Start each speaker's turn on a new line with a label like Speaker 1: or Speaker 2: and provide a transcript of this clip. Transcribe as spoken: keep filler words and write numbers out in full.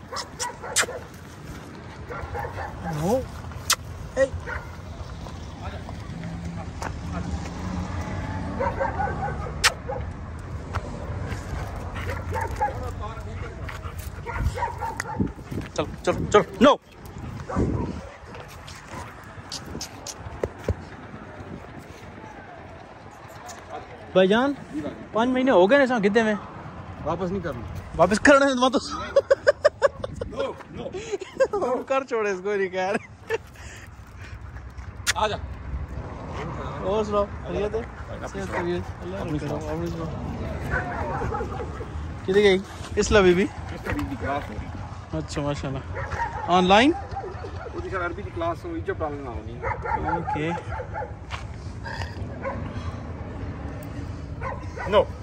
Speaker 1: no ए चल चल चल नो भाईजान पाँच महीने हो गए ना ऐसा कितने में
Speaker 2: वापस नहीं करना
Speaker 1: वापस करना है तो
Speaker 2: नो नो
Speaker 1: कर छोड़े इसको नहीं कह रहे
Speaker 2: आजा
Speaker 1: और सुनाओ खैरियत है सेहत खैरियत अल्लाह रखा आपने सुनाओ किधर गई इसला बीबी
Speaker 2: इसका भी क्लास हो रही
Speaker 1: अच्छा माशाल्लाह ऑनलाइन
Speaker 2: ਉਹਦੀ ਸਰ ਅਰਬੀ ਦੀ ਕਲਾਸ ਹੋ ਇਜਬ डालना होनी
Speaker 1: ओके
Speaker 2: नो